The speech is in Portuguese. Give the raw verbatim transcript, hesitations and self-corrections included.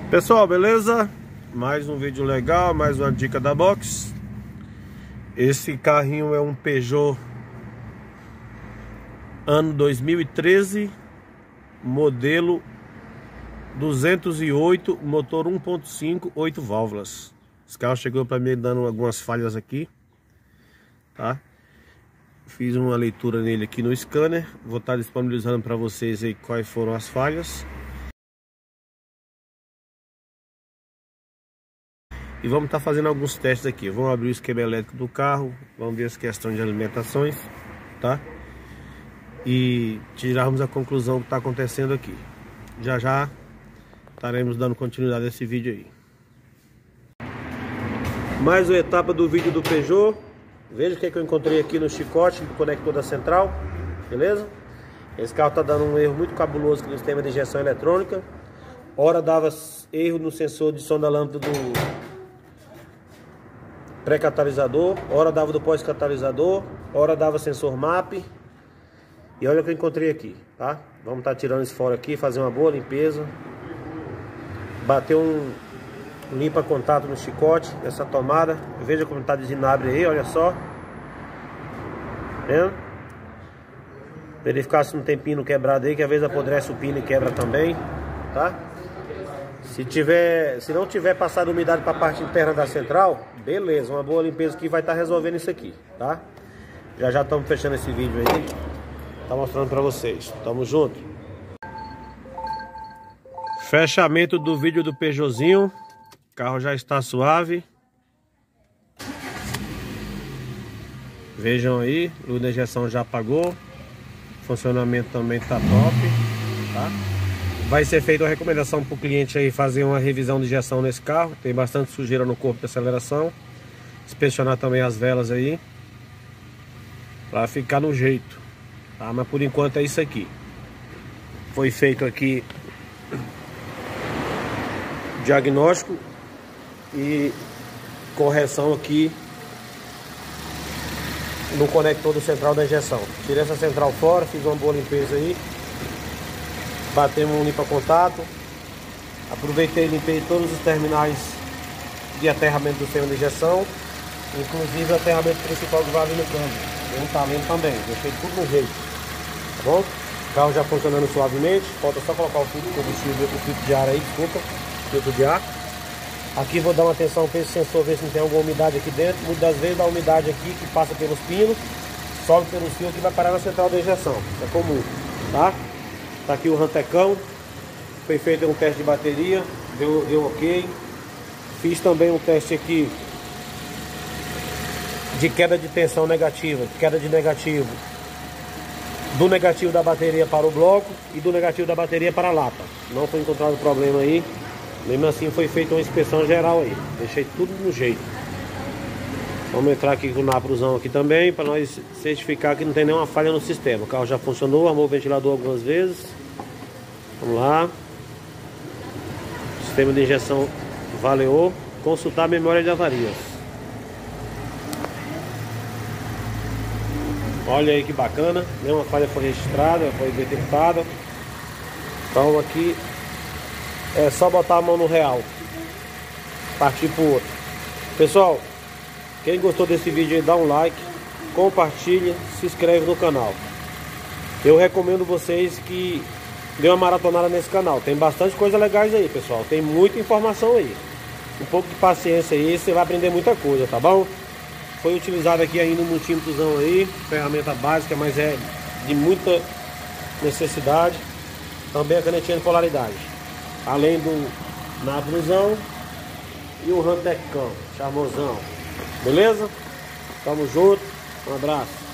Pessoal, beleza? Mais um vídeo legal, mais uma dica da box. Esse carrinho é um Peugeot ano dois mil e treze, modelo duzentos e oito, motor um ponto cinco, oito válvulas. Esse carro chegou para mim dando algumas falhas aqui, tá? Fiz uma leitura nele aqui no scanner, vou estar disponibilizando para vocês aí quais foram as falhas. E vamos estar fazendo alguns testes aqui. Vamos abrir o esquema elétrico do carro, vamos ver as questões de alimentações, tá? E tirarmos a conclusão do que está acontecendo aqui. Já já estaremos dando continuidade a esse vídeo aí. Mais uma etapa do vídeo do Peugeot. Veja o que, é que eu encontrei aqui no chicote do conector da central, beleza? Esse carro está dando um erro muito cabuloso aqui no sistema de injeção eletrônica. Ora dava erro no sensor de som da lâmpada do pré-catalisador, ora dava do pós-catalisador, ora dava sensor M A P. E olha o que eu encontrei aqui, tá? Vamos estar tirando isso fora aqui, fazer uma boa limpeza. Bater um limpa-contato no chicote, nessa tomada. Veja como está de ginabre aí, olha só. Vendo? Verificar se não tem pino quebrado aí, que às vezes apodrece o pino e quebra também, tá? Se tiver, se não tiver passado umidade para a parte interna da central, beleza, uma boa limpeza que vai estar resolvendo isso aqui, tá? Já já estamos fechando esse vídeo aí, tá mostrando para vocês. Tamo junto. Fechamento do vídeo do Peugeotzinho. O carro já está suave. Vejam aí, luz de injeção já apagou. Funcionamento também tá top, tá? Vai ser feita uma recomendação para o cliente aí fazer uma revisão de injeção nesse carro. Tem bastante sujeira no corpo de aceleração. Inspecionar também as velas aí, para ficar no jeito, tá? Mas por enquanto é isso aqui. Foi feito aqui diagnóstico e correção aqui no conector do central da injeção. Tirei essa central fora, fiz uma boa limpeza aí. Batemos um limpa-contato. Aproveitei e limpei todos os terminais de aterramento do sistema de injeção, inclusive o aterramento principal que vai ali no câmbio. Deu um talento também, deixei tudo no jeito, tá bom? O carro já funcionando suavemente. Falta só colocar o filtro de combustível, o filtro de ar aí, desculpa, filtro de ar. Aqui vou dar uma atenção para esse sensor, ver se não tem alguma umidade aqui dentro. Muitas das vezes dá umidade aqui que passa pelos pinos, sobe pelos fios que vai parar na central da injeção. É comum, tá? Tá aqui o rantecão. Foi feito um teste de bateria, deu, deu ok. Fiz também um teste aqui de queda de tensão negativa, queda de negativo, do negativo da bateria para o bloco e do negativo da bateria para a lata. Não foi encontrado problema aí. Mesmo assim foi feita uma inspeção geral aí. Deixei tudo no jeito. Vamos entrar aqui com o naprozão aqui também, para nós certificar que não tem nenhuma falha no sistema. O carro já funcionou, armou o ventilador algumas vezes. Vamos lá. Sistema de injeção valeu. Consultar a memória de avarias. Olha aí que bacana. Nenhuma falha foi registrada, foi detectada. Então aqui é só botar a mão no real. Partir pro outro. Pessoal, quem gostou desse vídeo aí, dá um like, compartilha, se inscreve no canal. Eu recomendo vocês que dê uma maratonada nesse canal. Tem bastante coisa legais aí, pessoal. Tem muita informação aí. Um pouco de paciência aí, você vai aprender muita coisa, tá bom? Foi utilizado aqui ainda um multímetrozão aí, ferramenta básica, mas é de muita necessidade. Também a canetinha de polaridade. Além do naprozão e o rantecão, charmosão. Beleza? Tamo junto. Um abraço.